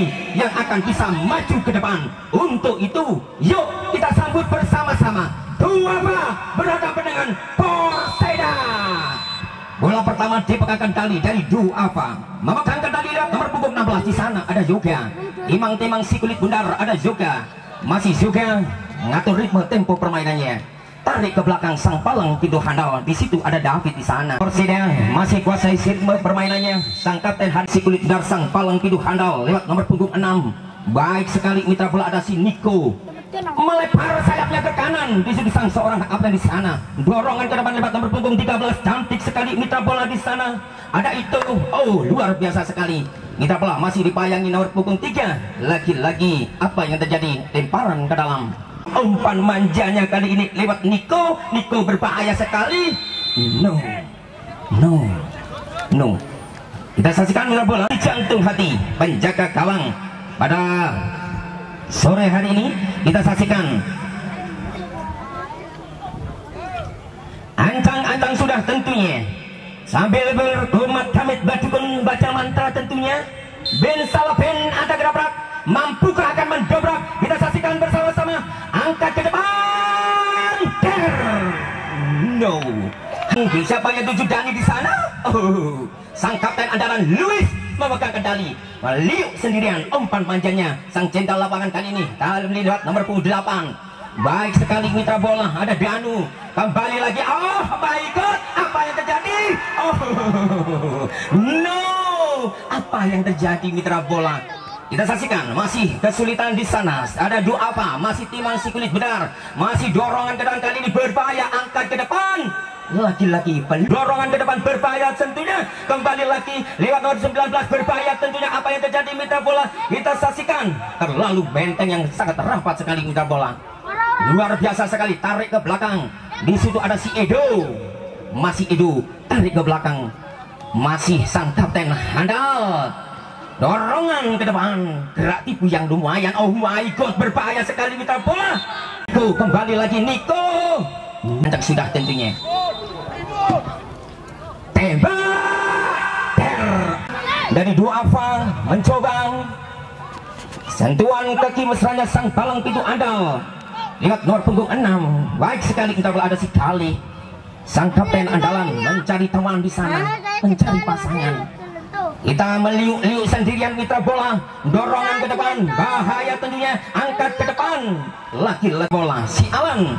yang akan bisa maju ke depan. Untuk itu, yuk kita sambut bersama-sama Duafa berhadapan dengan Porseda. Bola pertama dipegangkan tali dari Duafa, memegang kendali nomor punggung 16. Di sana ada Yoga, timang-timang si kulit bundar, ada Yoga, masih Yoga ngatur ritme tempo permainannya, tarik ke belakang sang palang pintu handal. Di situ ada David. Di sana Porseda masih kuasai ritme permainannya, sang kapten si kulit bundar, sang palang pintu handal lewat nomor punggung 6. Baik sekali mitra bola, ada si Niko melepar sayapnya ke kanan. Di situ sang seorang kapten di sana, dorongan ke depan lewat nomor punggung 13. Cantik sekali mitra bola. Di sana ada itu, oh luar biasa sekali mitra bola, masih dipayangi nomor punggung 3. Lagi-lagi apa yang terjadi, lemparan ke dalam. Umpan manjanya kali ini lewat Niko. Niko berbahaya sekali. No. Kita saksikan mitra bola, jantung hati penjaga gawang pada sore hari ini. Kita saksikan ancang-ancang sudah tentunya, sambil berkomat damit badukun baca mantra tentunya. Ben salah ben ada gerak, mampukah akan mendobrak? Kita saksikan bersama-sama, angkat ke depan. No. Siapa yang tuju Dani di sana? Oh, sang kapten andalan Luis memegang kendali, meliuk sendirian. Umpan manjanya sang jenderal lapangan kali ini lihat nomor punggung 8. Baik sekali mitra bola, ada Danu kembali lagi. Oh my god, apa yang terjadi? Oh no, apa yang terjadi mitra bola? Kita saksikan masih kesulitan di sana. Ada Duafa, masih timang si kulit benar, masih dorongan ke depan kali ini berbahaya, angkat ke depan. Lagi-lagi dorongan ke depan berbahaya tentunya. Kembali lagi lewat nomor 19 berbahaya tentunya. Apa yang terjadi mitra bola? Kita saksikan, terlalu benteng yang sangat rapat sekali mitra bola. Luar biasa sekali, tarik ke belakang. Di situ ada si Edo, masih Edo tarik ke belakang, masih sang kapten handal. Dorongan ke depan, gerak tipu yang lumayan. Oh my god, berbahaya sekali mitra bola. Tuh kembali lagi Niko, mantap sudah tentunya. Tembak dari Duafa, mencoba sentuhan kaki mesranya sang palang pintu andal. Lihat nomor punggung 6. Baik sekali kita ada si Kali, sang kapten andalan, mencari teman di sana, mencari pasangan. Kita meliuk-liuk sendirian mitra bola, dorongan ke depan, bahaya tentunya, angkat ke depan. Laki-laki bola si Alan,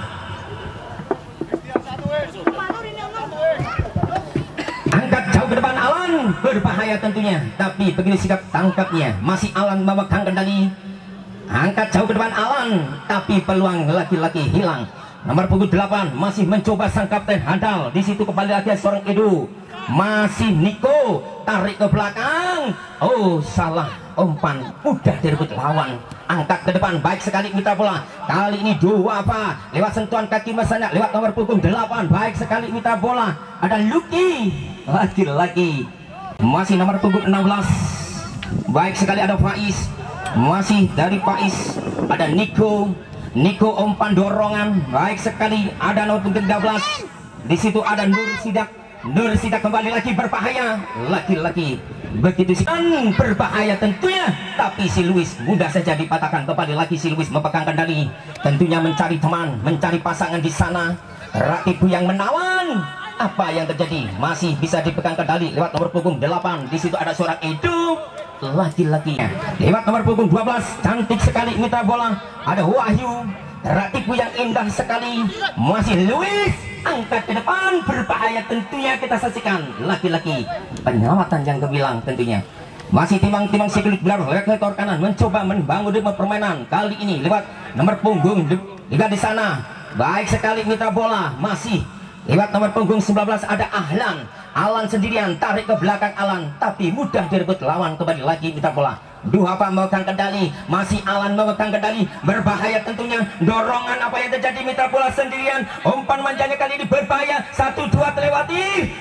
angkat jauh ke depan. Alan berbahaya tentunya, tapi begini sikap tangkapnya, masih Alan memegang kendali. Angkat jauh ke depan Alan, tapi peluang laki-laki hilang. Nomor punggung 8 masih mencoba sang kapten handal. Di situ kembali lagi seorang Edo, masih Niko tarik ke belakang. Oh salah umpan, mudah direbut lawan. Angkat ke depan, baik sekali mitra bola. Kali ini Duafa lewat sentuhan kaki mesanya lewat nomor punggung 8. Baik sekali mitra bola. Ada Lucky, lagi-lagi masih nomor punggung 16. Baik sekali ada Faiz, masih dari Faiz ada Niko. Niko umpan dorongan, baik sekali ada nomor punggung 13. Di situ ada Nur Sidak. Nur Sidak kembali lagi berbahaya, laki-laki begitu sih berbahaya tentunya, tapi si Luis mudah saja dipatahkan. Kembali lagi si Luis memegang kendali, tentunya mencari teman, mencari pasangan di sana. Ratibu yang menawan, apa yang terjadi? Masih bisa dipegang kendali lewat nomor punggung 8. Di situ ada seorang Edo, laki-laki lewat nomor punggung 12. Cantik sekali mitra bola, ada Wahyu, ratibu yang indah sekali. Masih Luis, angkat ke depan, berbahaya tentunya. Kita saksikan laki-laki penyawatan yang gemilang tentunya. Masih timang-timang si kulit belar lewat lekor kanan, mencoba membangun ritme permainan. Kali ini lewat nomor punggung 3 di sana. Baik sekali mitra bola, masih lewat nomor punggung 19 ada Ahlan. Alan sendirian tarik ke belakang Alan, tapi mudah direbut lawan. Kembali lagi mitra bola. Duafa memegang kendali, masih Alan memegang kendali, berbahaya tentunya. Dorongan apa yang terjadi mitra bola sendirian. Umpan manjanya kali ini berbahaya. 1-2 terlewati.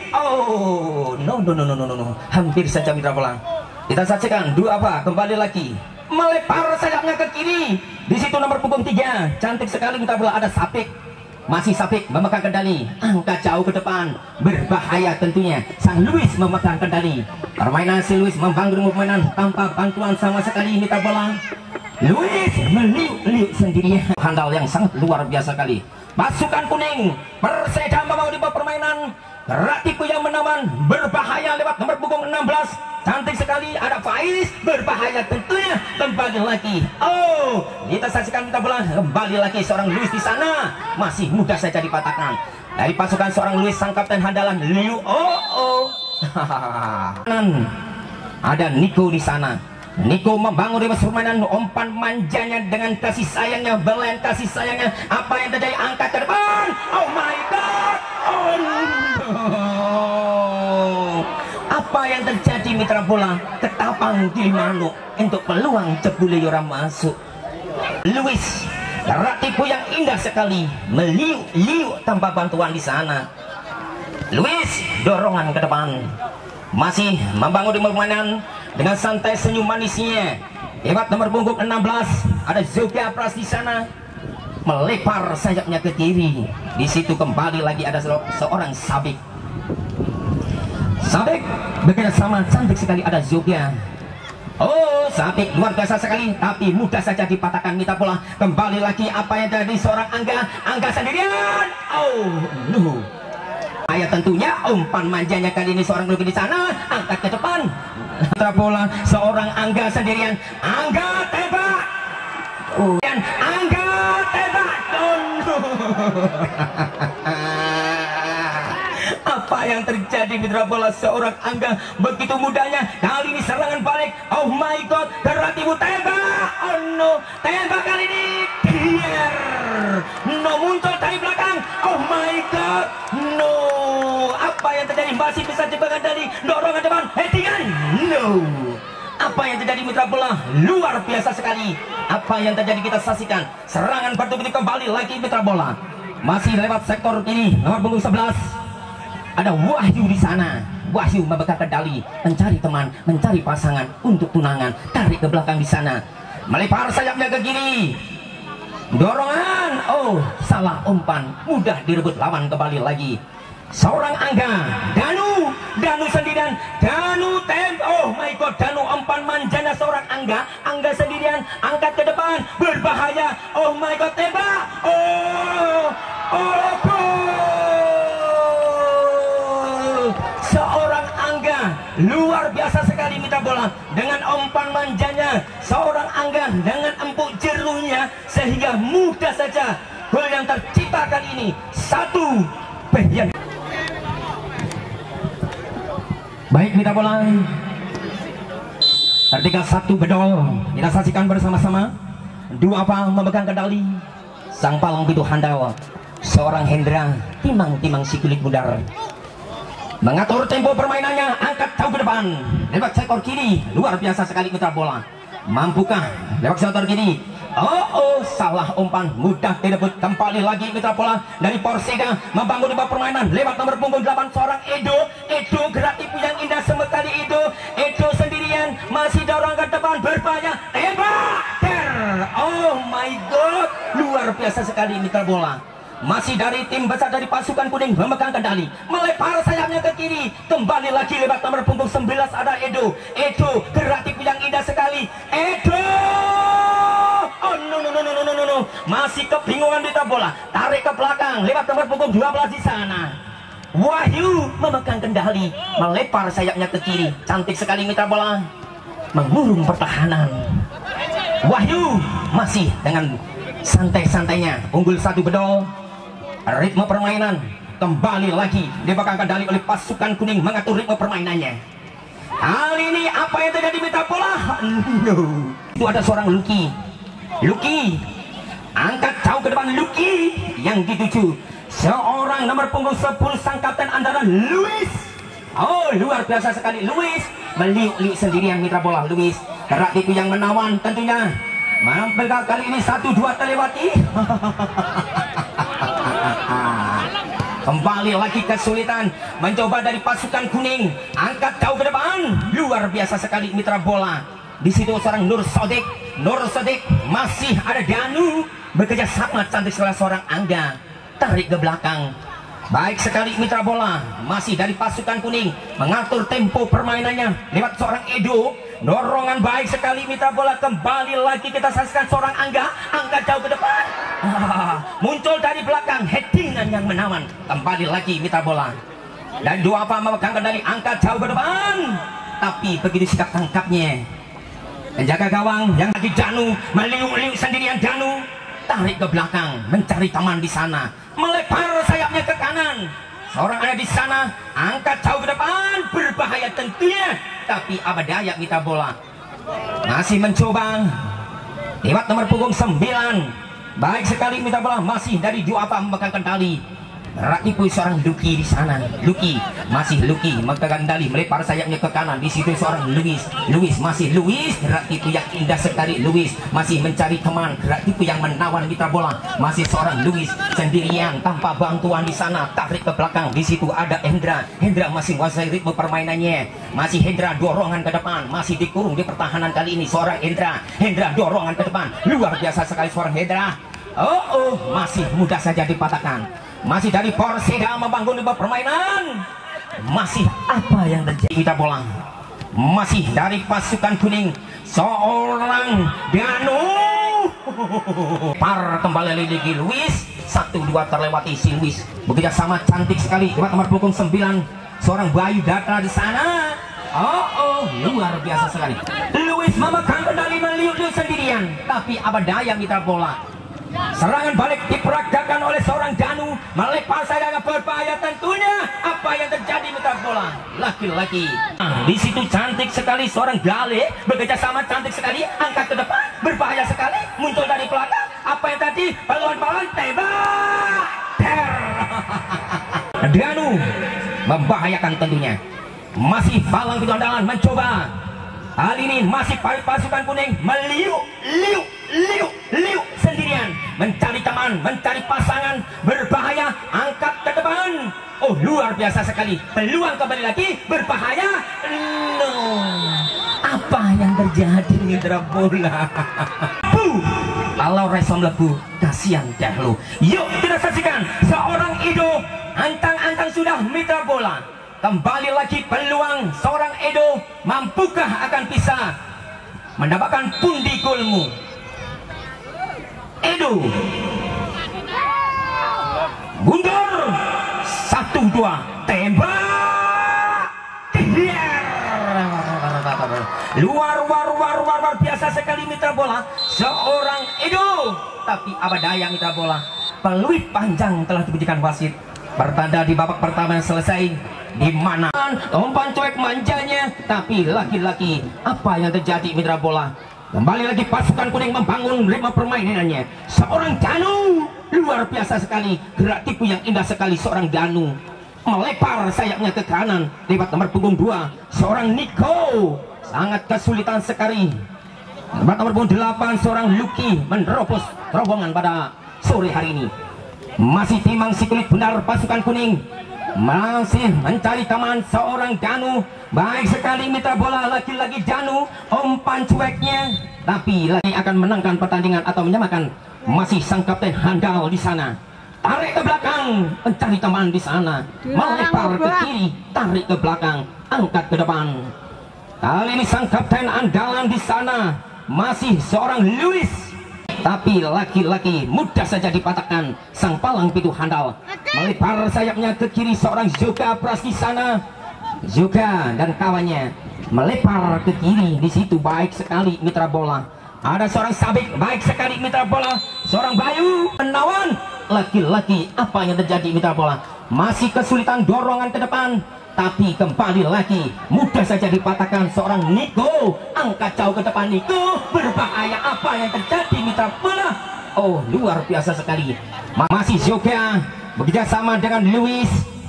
Oh no. Hampir saja mitra bola. Kita saksikan Duafa kembali lagi melepar sayapnya ke kiri. Di situ nomor punggung 3. Cantik sekali mitra bola, ada Sapik. Masih Sabik memegang kendali, angkat jauh ke depan, berbahaya tentunya. Sang Luis memegang kendali. Permainan si Luis membangun permainan tanpa bantuan sama sekali mitra bola. Luis meliuk-liuk sendirian. Handal yang sangat luar biasa kali. Pasukan kuning Perseda membangun di permainan. Ratiku yang menawan, berbahaya lewat nomor punggung 16. Cantik sekali, ada Faiz, berbahaya tentunya. Kembali lagi, oh kita saksikan kita bola. Kembali lagi seorang Luis di sana, masih mudah saja dipatahkan dari pasukan seorang Luis, sang kapten handalan Liu. Ada Niko di sana. Niko membangun di permainan, umpan manjanya dengan kasih sayangnya, belayan kasih sayangnya. Apa yang terjadi? Angkat ke depan. Oh my god. Oh no. Apa yang terjadi mitra bola? Ketapang Gilimanuk untuk peluang jebule orang masuk. Luis, ratiku yang indah sekali, meliuk-liuk tanpa bantuan di sana. Luis, dorongan ke depan, masih membangun di permainan dengan santai senyum manisnya. Lewat nomor punggung 16 ada Zoga Pras di sana, melepar sayapnya ke kiri. Di situ kembali lagi ada seorang Sabik. Sabik bekerjasama cantik sekali, ada Zoga. Oh, Sabik luar biasa sekali, tapi mudah saja dipatahkan mitra bola. Kembali lagi apa yang terjadi, seorang Angga sendirian. Oh no. Ayah tentunya umpan manjanya kali ini seorang Luki di sana, angkat ke depan. Mitra bola seorang Angga sendirian. Angga tembak. Dan Angga tembak. Oh no. Apa yang terjadi mitra bola, seorang Angga begitu mudahnya kali ini serangan balik. Oh my god, Ratimu tembak. Oh no, tembak kali ini Dier. No, muncul dari belakang. Oh my god, no. Apa yang terjadi? Masih bisa diberikan dari dorongan depan, headingan. No. Apa yang terjadi mitra bola? Luar biasa sekali. Apa yang terjadi kita saksikan. Serangan bertubi kembali lagi mitra bola. Masih lewat sektor ini nomor punggung 11. Ada Wahyu di sana. Wahyu memegang kendali, mencari teman, mencari pasangan untuk tunangan. Tarik ke belakang di sana, melepar sayapnya ke kiri. Dorongan, oh salah umpan, mudah direbut lawan. Kembali lagi seorang Angga, Danu sendirian, oh my god, Danu umpan manjanya seorang Angga sendirian, angkat ke depan, berbahaya. Oh my god, tembak. Seorang Angga luar biasa sekali mitra bola, dengan umpan manjanya seorang Angga dengan empuk jerunya, sehingga mudah saja gol yang tercipta kali ini. Satu yang baik mitra bola, ketika satu bedol kita saksikan bersama-sama. Dua apa memegang kendali, sang palang pintu handal seorang Hendra timang si kulit mudar mengatur tempo permainannya, angkat jauh ke depan lewat sektor kiri. Luar biasa sekali mitra bola, mampukah lewat sektor kiri? Oh salah umpan, mudah direbut. Kembali lagi mitra bola dari Perseda membangun di permainan lewat nomor punggung 8 seorang Edo gerak tipu yang indah sekali. Edo sendirian, masih dorong ke depan, berbahaya, tembak. Oh my god, luar biasa sekali mitra bola. Masih dari tim besar dari pasukan kuning memegang kendali, melepar sayapnya ke kiri. Kembali lagi lewat nomor punggung 11 ada Edo gerak tipu yang indah sekali. Oh no. Masih kebingungan mitra bola, tarik ke belakang lewat nomor punggung 12 di sana. Wahyu memegang kendali, melepar sayapnya ke kiri. Cantik sekali mitra bola, mengurung pertahanan. Wahyu masih dengan santai-santainya, unggul satu bedol. Ritme permainan kembali lagi dipegang kendali oleh pasukan kuning, mengatur ritme permainannya. Kali ini apa yang terjadi mitra bola? No. Itu ada seorang Luki, angkat jauh ke depan. Luki yang dituju seorang nomor punggung 10 sang kapten andalan Luis. Oh luar biasa sekali, Luis meliuk-liuk sendirian mitra bola. Luis gerak tipu yang menawan tentunya. Mampirkah kali ini 1-2 terlewati? Kembali lagi kesulitan mencoba dari pasukan kuning, angkat jauh ke depan. Luar biasa sekali mitra bola. Di situ seorang Nur Sodik, masih ada Danu bekerja sama cantik sekali seorang Angga. tarik ke belakang. Baik sekali mitra bola, masih dari pasukan kuning mengatur tempo permainannya lewat seorang Edo. Dorongan baik sekali mitra bola, kembali lagi kita saksikan seorang Angga jauh ke depan. Muncul dari belakang, headingan yang menawan. Kembali lagi mitra bola. Dan dua apa memegang kendali, angkat jauh ke depan. Tapi begitu sikap tangkapnya, penjaga gawang yang lagi Danu, meliuk-liuk sendirian Danu, tarik ke belakang, mencari teman di sana, melepar sayapnya ke kanan. Seorang ada di sana, angkat jauh ke depan, berbahaya tentunya. Tapi apa daya mitra bola, masih mencoba lewat nomor punggung 9. Baik sekali mitra bola, masih dari dua apa memegang kendali. Rakipu seorang Lucky di sana. Lucky memegang kendali, melepar sayapnya ke kanan. Di situ seorang Luis masih Luis. Rakipu yang indah sekali. Luis masih mencari teman. Rakipu yang menawan mitra bola. Masih seorang Luis sendirian tanpa bantuan di sana. Tarik ke belakang. Di situ ada Hendra. Hendra masih menguasai ritme permainannya. Masih Hendra dorongan ke depan. Masih dikurung di pertahanan kali ini seorang Hendra. Hendra dorongan ke depan. Luar biasa sekali seorang Hendra. Masih mudah saja dipatahkan. Masih dari Porseda membangun permainan. Masih apa yang terjadi mitra bola? Masih dari pasukan kuning seorang Danu. Par kembali lagi Luis. 1-2 terlewati si Luis. Bekerja sama cantik sekali lewat nomor punggung 9. Seorang Bayu Datra di sana. Luar biasa sekali. Luis memegang kendali, meliuk-liuk sendirian. Tapi apa daya mitra bola? Serangan balik diperagakan oleh seorang Danu, melepar sayapnya berbahaya tentunya. Apa yang terjadi mitra bola? Laki-laki. Di situ cantik sekali seorang Gale, bekerja sama cantik sekali, angkat ke depan, berbahaya sekali, muncul dari belakang. Apa yang tadi? Peluang tembak. Danu membahayakan tentunya. Masih Balang Pintu Andalan mencoba. Kali ini masih pasukan kuning meliuk sendirian, mencari teman, mencari pasangan, berbahaya, angkat ke depan. Luar biasa sekali, peluang kembali lagi, berbahaya. Apa yang terjadi mitra bola? Kalau resom lebu, kasihan dahulu. Yuk kita saksikan seorang Edo, antang-antang sudah mitra bola. Kembali lagi peluang seorang Edo, mampukah akan bisa mendapatkan pundi golmu? Edo mundur, 1-2 tembak. Luar biasa sekali mitra bola seorang Edo. Tapi apa daya mitra bola, peluit panjang telah diberikan wasit. Pertanda di babak pertama selesai. Di mana umpan cuek manjanya, tapi laki-laki apa yang terjadi mitra bola? Kembali lagi pasukan kuning membangun ritme permainannya. Seorang Danu, luar biasa sekali, gerak tipu yang indah sekali seorang Danu, melepar sayapnya ke kanan lewat nomor punggung 2 seorang Niko, sangat kesulitan sekali. Lewat nomor punggung 8 seorang Lucky menerobos rombongan pada sore hari ini. Masih timang si kulit benar pasukan kuning, masih mencari teman seorang Danu. Baik sekali mitra bola, lagi-lagi Danu umpan cueknya, tapi lagi akan menangkan pertandingan atau menyamakan. Masih sang kapten handal di sana, tarik ke belakang, mencari teman di sana, melepar ke kiri, tarik ke belakang, angkat ke depan. Kali ini sang kapten andalan di sana masih seorang Luis. Tapi laki-laki mudah saja dipatahkan. Sang palang pintu handal melepar sayapnya ke kiri seorang Zoga Pras di sana. Zoga dan kawannya melepar ke kiri. Di situ baik sekali mitra bola. Ada seorang Sabik, baik sekali mitra bola. Seorang Bayu menawan. Laki-laki apa yang terjadi mitra bola? Masih kesulitan dorongan ke depan. Tapi kembali lagi mudah saja dipatahkan seorang Niko, angkat jauh ke depan Niko, berbahaya. Apa yang terjadi mitra bola? Luar biasa sekali. Masih Zoga bekerja sama dengan Luis,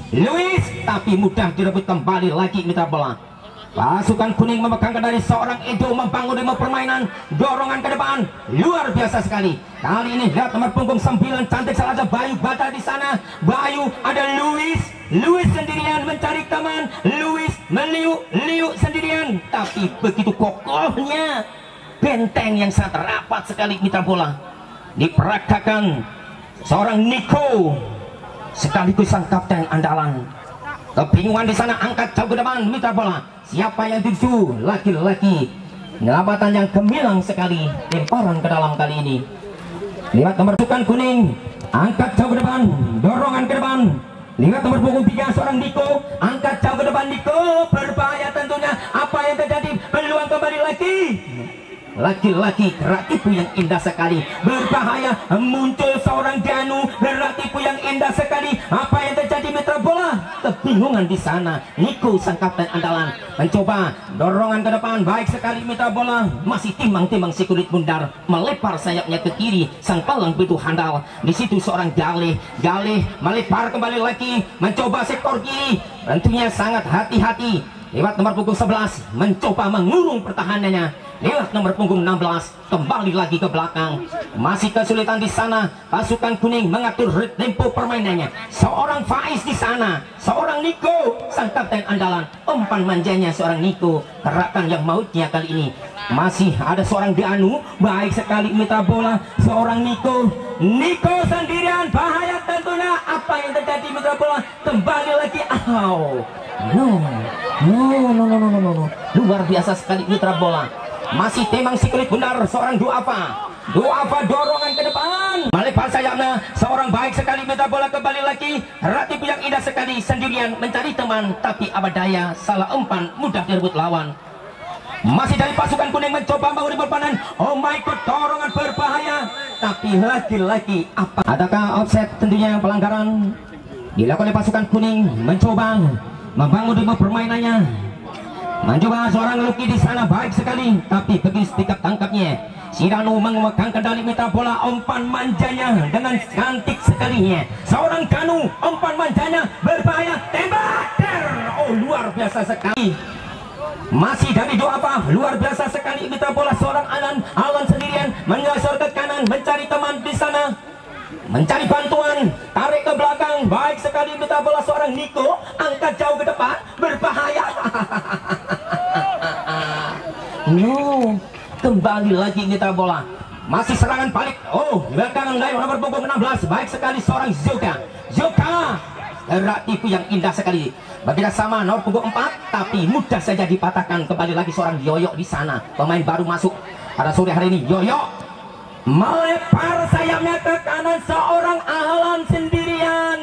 tapi mudah direbut kembali lagi mitra bola. Pasukan kuning memegang kendali, seorang Edo membangun ritme permainan, dorongan ke depan, luar biasa sekali. Kali ini lihat nomor punggung 9 cantik saja Bayu Bata di sana. Bayu, ada Luis sendirian mencari teman. Luis meliuk sendirian, tapi begitu kokohnya benteng yang sangat rapat sekali mitra bola. Diperagakan seorang Niko sekaligus sang kapten andalan. Kebingungan di sana, angkat jauh ke depan mitra bola. Siapa yang dituju? Laki-laki. Ngelabatan yang gemilang sekali, lemparan ke dalam kali ini. Lihat nomor bukan kuning, angkat jauh ke depan, dorongan ke depan. Lihat nomor punggung 3 seorang Niko, angkat jauh ke depan Niko, berbahaya tentunya. Apa yang terjadi? Peluang kembali lagi. Laki-laki gerak tipu yang indah sekali, berbahaya. Muncul seorang Danu, gerak tipu yang indah sekali. Apa yang terjadi mitra bola? Kebingungan di sana. Niko sang kapten andalan mencoba dorongan ke depan, baik sekali mitra bola. Masih timang-timang si kulit bundar, melepar sayapnya ke kiri. Sang palang pintu handal. Di situ seorang Galih melepar kembali lagi, mencoba sektor kiri. Tentunya sangat hati-hati. Lewat nomor punggung 11 mencoba mengurung pertahanannya. Lewat nomor punggung 16 kembali lagi ke belakang. Masih kesulitan di sana. Pasukan kuning mengatur tempo permainannya. Seorang Faiz di sana, seorang Niko sang kapten andalan. Umpan manjanya seorang Niko, gerakan yang mautnya kali ini. Masih ada seorang Danu, baik sekali mitra bola. Seorang Niko sendirian, bahaya tentunya. Apa yang terjadi mitra bola? Kembali lagi. No. Luar biasa sekali mitra bola. Masih temang si kulit bundar seorang Duafa dorongan ke depan, melepar sayapnya seorang baik sekali mitra bola. Kembali lagi Ratib yang indah sekali, sendirian mencari teman, tapi abadaya salah umpan, mudah direbut lawan. Masih dari pasukan kuning mencoba memberi perpanen. Oh my god, dorongan berbahaya, tapi lagi-lagi apa? Adakah offset? Tentunya pelanggaran dilakukan oleh pasukan kuning. Mencoba membangun ritme permainannya. Mencoba seorang Lucky di sana, baik sekali, tapi begitu sikap tangkapnya. Si Danu memegang kendali mitra bola. Umpan manjanya dengan cantik sekalinya. Seorang Danu, umpan manjanya berbahaya, tembak. Oh luar biasa sekali. Masih dari Duafa, luar biasa sekali mitra bola. Seorang Alan sendirian menyasar ke kanan, mencari teman di sana, mencari bantuan, tarik ke belakang, baik sekali mitra bola. Seorang Niko angkat jauh ke depan, berbahaya. No, kembali lagi mitra bola. Masih serangan balik. Oh, belakang dari nomor punggung 16, baik sekali seorang Zoka gerak tipu yang indah sekali. Berbeda sama nomor punggung 4, tapi mudah saja dipatahkan. Kembali lagi seorang Yoyo di sana, pemain baru masuk pada sore hari ini. Yoyo melepar sayapnya ke kanan, seorang Alan sendirian.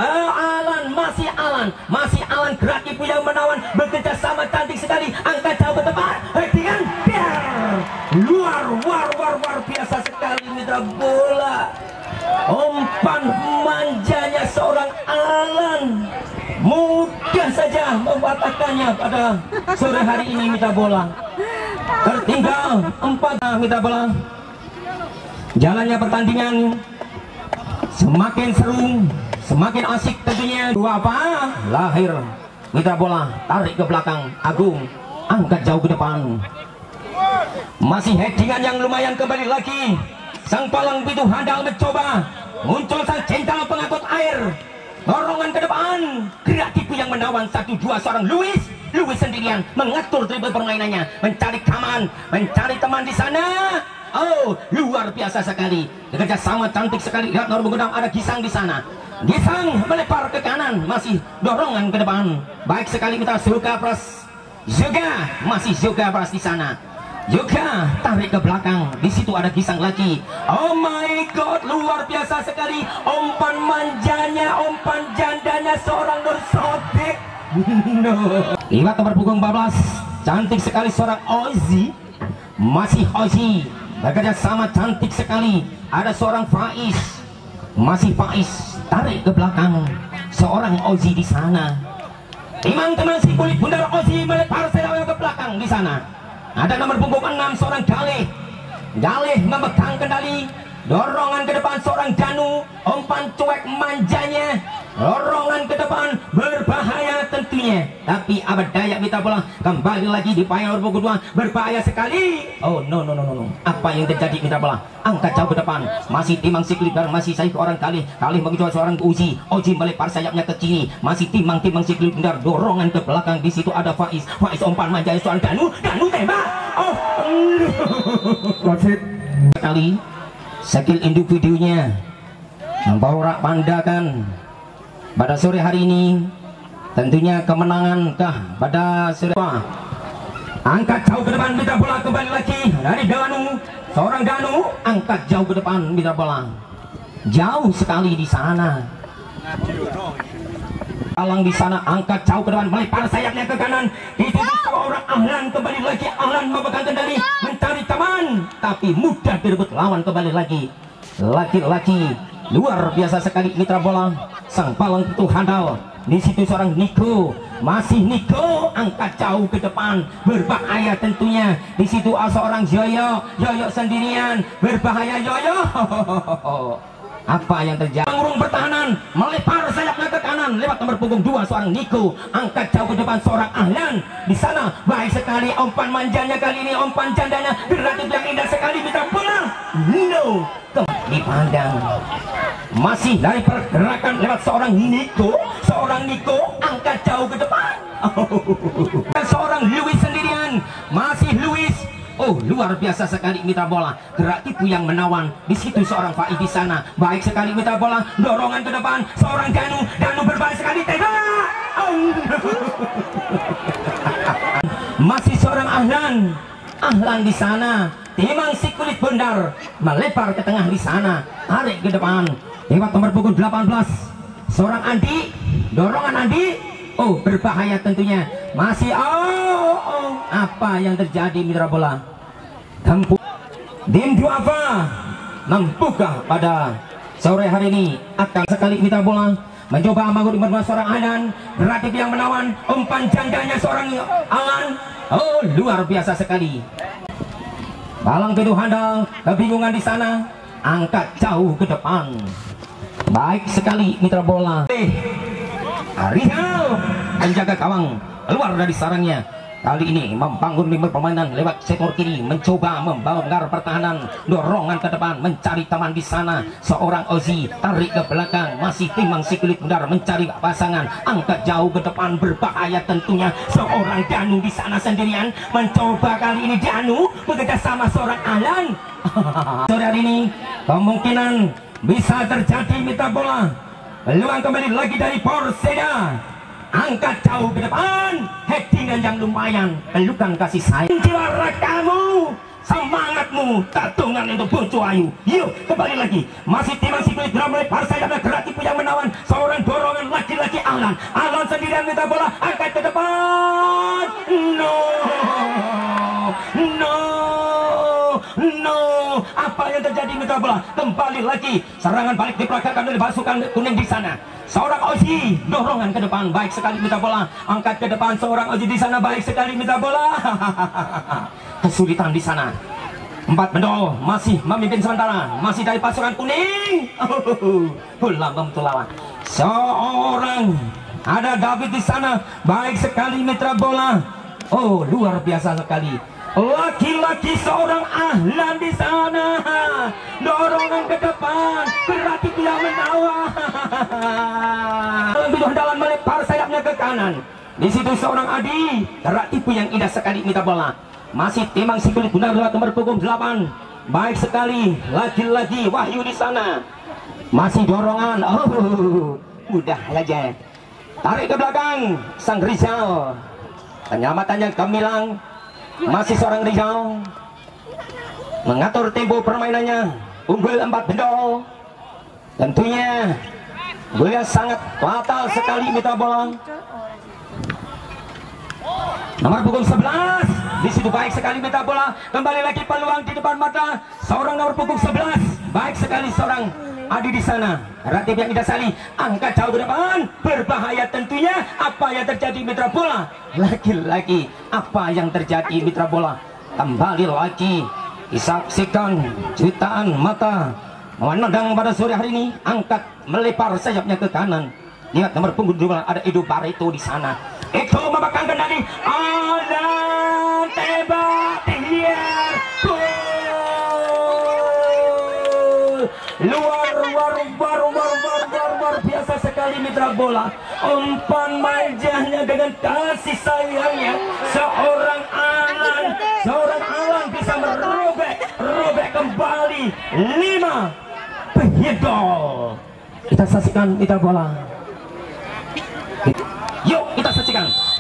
Masih Alan gerak tipu yang menawan, bekerja sama cantik sekali, angkat jauh ke depan, dengan luar biasa sekali mitra bola. Umpan manjanya seorang Alan, mudah saja mematahkannya pada sore hari ini mitra bola. Tertinggal 4 mitra bola. Jalannya pertandingan semakin seru, semakin asik tentunya. Duafa lahir mitra bola, tarik ke belakang. Agung angkat jauh ke depan. Masih headingan yang lumayan, kembali lagi. Sang palang pintu handal mencoba. Muncul sang jenderal pengangkut air, dorongan ke depan, gerak tipu yang menawan. 1-2 seorang Luis sendirian mengatur dribble permainannya, mencari kaman, mencari teman di sana. Oh, luar biasa sekali. Bekerja sama cantik sekali. Lihat nomor punggung 6 ada Gisang di sana. Gisang melepar ke kanan, masih dorongan ke depan. Baik sekali kita Zoga Pras. Masih Zoga Pras di sana. Juga tarik ke belakang. Di situ ada Gisang lagi. Oh my god, luar biasa sekali. Umpan manjanya, umpan jandanya seorang Nur Sobek. No. Lihat nomor punggung 14. Cantik sekali seorang Ozi. Masih Ozi. Bekerja sama cantik sekali. Ada seorang Faiz. Masih Faiz. Tarik ke belakang. Seorang Ozi di sana. Teman-teman si kulit bundar Ozi melepar sayapnya ke belakang di sana. Ada nomor punggung 6 seorang Galih memegang kendali. Dorongan ke depan seorang Danu. Umpan cuek manjanya, dorongan ke depan, berbahaya tentunya. Tapi abadaya mitra bola kembali lagi di payung nomor punggung 2, berbahaya sekali. Oh no. Apa yang terjadi mitra bola? Angkat jauh ke depan. Masih timang si Klibar, masih saya orang Galih mengejar seorang Uji melepar sayapnya ke kiri. Masih timang si Klibar, dorongan ke belakang. Di situ ada Faiz umpan manjanya seorang Danu tembak. Oh wasit sekali skill individunya membawa pandakan pada sore hari ini. Tentunya kemenangan kah pada sore. Angkat jauh ke depan mitra bola, kembali lagi dari Danu. Seorang Danu angkat jauh ke depan mitra bola. Jauh sekali di sana. Alang di sana angkat jauh ke depan, melempar sayapnya ke kanan. Itu seorang Ahlan, kembali lagi Ahlan memegang kendali, mencari teman, tapi mudah direbut lawan. Kembali lagi laki-laki luar biasa sekali mitra bola. Sang palang itu handal. Di situ seorang Niko, masih Niko angkat jauh ke depan, berbahaya tentunya. Di situ seorang Yoyo, Yoyo sendirian, berbahaya Yoyo. Apa yang terjadi? Mengurung pertahanan, melempar sayapnya ke kanan lewat nomor punggung 2 seorang Niko, angkat jauh ke depan seorang Ahlan. Di sana baik sekali umpan manjanya kali ini, umpan jandanya relatif yang indah sekali mitra bola. No, dipandang. Masih dari pergerakan lewat seorang Niko angkat jauh ke depan. Seorang Luis sendirian, masih Luis. Oh, luar biasa sekali mitra bola, gerak tipu yang menawan. Di situ seorang Faiz di sana, baik sekali mitra bola, dorongan ke depan seorang Danu berbahaya sekali, tega. Masih seorang Ahlan di sana, timang si kulit bundar, melempar ke tengah di sana, tarik ke depan lewat nomor punggung 18 seorang Andi, dorongan Andi. Oh, berbahaya tentunya. Masih apa yang terjadi mitra bola? Dim Duafa membuka pada sore hari ini akan sekali mitra bola mencoba mengumpulkan seorang Ahlan, relatif yang menawan, umpan jandanya seorang Ahlan. Oh, luar biasa sekali. Balang Pedu handal, kebingungan di sana, angkat jauh ke depan. Baik sekali mitra bola. Rizal menjaga gawang, keluar dari sarangnya. Kali ini membangun lini permainan lewat sektor kiri, mencoba membongkar pertahanan, dorongan ke depan, mencari teman di sana. Seorang Ozi tarik ke belakang, masih timang si kulit bundar mencari pasangan, angkat jauh ke depan, berbahaya tentunya. Seorang Danu di sana sendirian, mencoba kali ini Danu bekerja sama seorang Ahlan. Sore hari ini kemungkinan bisa terjadi mitra bola. Peluang kembali lagi dari Porseda, angkat jauh ke depan, headingan yang lumayan, pelukan kasih sayang. Juara kamu, semangatmu, tatungan untuk Bojo Ayu. Yuk kembali lagi, masih timang si kulit bundar melempar sayapnya, gerak tipu yang menawan, seorang dorongan laki-laki Ahlan sendirian mitra bola, angkat ke depan. No, apa yang terjadi mitra bola? Kembali lagi serangan balik diperagakan oleh pasukan kuning di sana. Seorang Ozi dorongan ke depan, baik sekali mitra bola, angkat ke depan seorang Ozi di sana, baik sekali mitra bola. Kesulitan di sana. 4 bendol masih memimpin sementara, masih dari pasukan kuning. Bola membetul lawan. Seorang ada David di sana, baik sekali mitra bola. Oh, luar biasa sekali. Laki-laki seorang Ahlan di sana, dorongan ke depan, berarti dia menawan. Begitu handalan melempar sayapnya ke kanan. Di situ seorang Adi, gerak tipu yang indah sekali mitra bola. Masih timang si kulit bundar lewat nomor punggung 8. Baik sekali, lagi-lagi Wahyu di sana. Masih dorongan, mudah saja. Tarik ke belakang, sang Rizal. Penyelamatannya gemilang. Masih seorang Rizal mengatur tempo permainannya, unggul 4 bendol. Tentunya gol yang sangat fatal sekali mitra bola. Nomor punggung 11 di situ, baik sekali mitra bola. Kembali lagi peluang di depan mata seorang nomor punggung 11, baik sekali seorang Adi di sana, relatif yang indah sekali, angkat jauh ke depan, berbahaya tentunya. Apa yang terjadi mitra bola? Lagi-lagi apa yang terjadi mitra bola? Kembali lagi disaksikan jutaan mata memandang pada sore hari ini, angkat melepar sayapnya ke kanan. Lihat nomor punggung 2 ada Edo Barreto di sana. Eko memegang kendali, ada tembak liar, luar biasa sekali mitra bola. Umpan manjanya dengan kasih sayangnya seorang Ahlan bisa merobek kembali 5 gol. Kita saksikan mitra bola.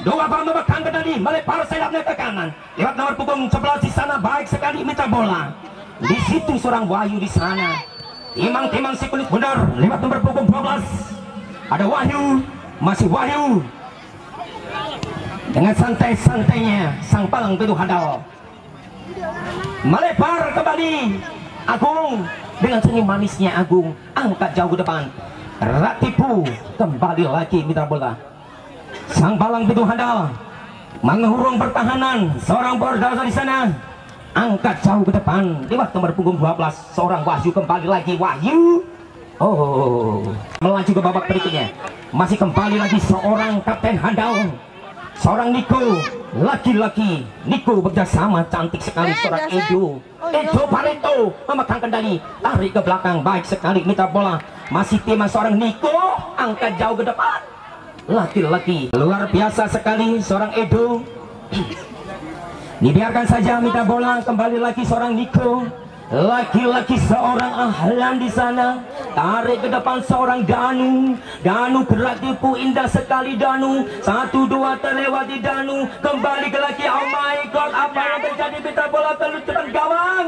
Dua bal memegang kendali, melepar sayapnya ke kanan. Lewat nomor punggung 11 di sana, baik sekali mitra bola. Di situ seorang Wahyu di sana. Timang-timang si kulit benar, lewat nomor punggung 12. Ada Wahyu, masih Wahyu. Dengan santai-santainya sang palang pintu handal melepar kembali. Agung dengan senyum manisnya Agung angkat jauh ke depan. Ratipu kembali lagi mitra bola. Sang palang pintu handal mengurung pertahanan. Seorang Bordasa di sana angkat jauh ke depan. Lewat nomor punggung 12 seorang Wahyu kembali lagi. Wahyu melaju ke babak berikutnya. Masih kembali lagi seorang kapten handal, seorang Niko, laki-laki Niko bekerjasama cantik sekali. Seorang Edo Barreto memegang kendali, tarik ke belakang, baik sekali mitra bola. Masih timang seorang Niko, angkat jauh ke depan. Laki-laki luar biasa sekali seorang Edo. Dibiarkan saja mitra bola. Kembali lagi seorang Niko, laki-laki seorang Ahlan di sana, tarik ke depan seorang Danu. Danu gerak tipu indah sekali Danu. 1-2 terlewati Danu. Kembali ke lagi. Oh my god, apa yang terjadi mitra bola? Kelucutan gawang.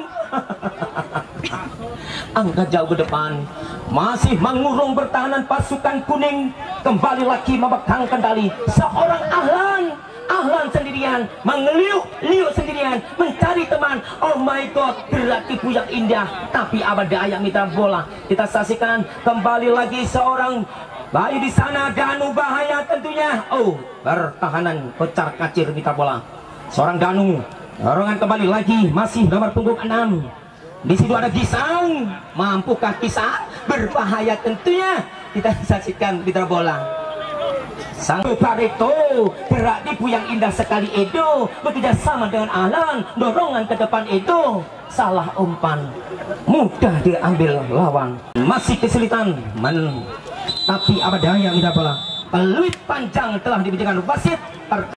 Angkat jauh ke depan. Masih mengurung pertahanan pasukan kuning. Kembali lagi memegang kendali seorang Ahlan. Ahlan sendirian, mengeliuk-liuk sendirian, mencari teman. Oh my god, gerak tipu yang indah. Tapi apa daya mitra bola. Kita saksikan kembali lagi seorang Bayu di sana. Danu bahaya tentunya. Oh, pertahanan kocar kacir mitra bola. Seorang Danu, dorongan kembali lagi. Masih nomor punggung 6. Di situ ada Gisang. Mampukah Gisang? Berbahaya tentunya. Kita saksikan mitra bola. Sang Barreto, gerak tipu yang indah sekali Edo, bekerja sama dengan Alan, dorongan ke depan Edo, salah umpan, mudah diambil lawan. Masih kesulitan, tapi apa daya mitra bola. Peluit panjang telah diberikan wasit.